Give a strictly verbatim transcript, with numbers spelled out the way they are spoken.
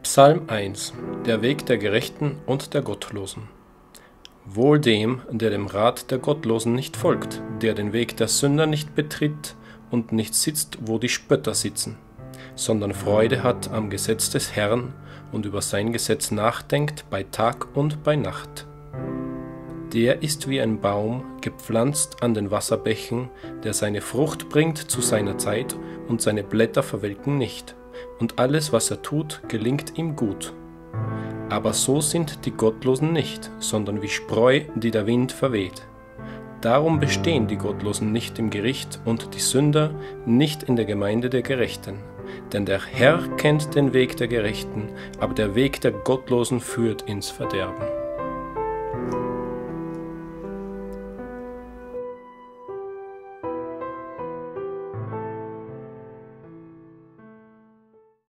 Psalm eins. Der Weg der Gerechten und der Gottlosen. Wohl dem, der dem Rat der Gottlosen nicht folgt, der den Weg der Sünder nicht betritt und nicht sitzt, wo die Spötter sitzen, sondern Freude hat am Gesetz des Herrn und über sein Gesetz nachdenkt bei Tag und bei Nacht. Der ist wie ein Baum, gepflanzt an den Wasserbächen, der seine Frucht bringt zu seiner Zeit und seine Blätter verwelken nicht, und alles, was er tut, gelingt ihm gut. Aber so sind die Gottlosen nicht, sondern wie Spreu, die der Wind verweht. Darum bestehen die Gottlosen nicht im Gericht und die Sünder nicht in der Gemeinde der Gerechten. Denn der Herr kennt den Weg der Gerechten, aber der Weg der Gottlosen führt ins Verderben.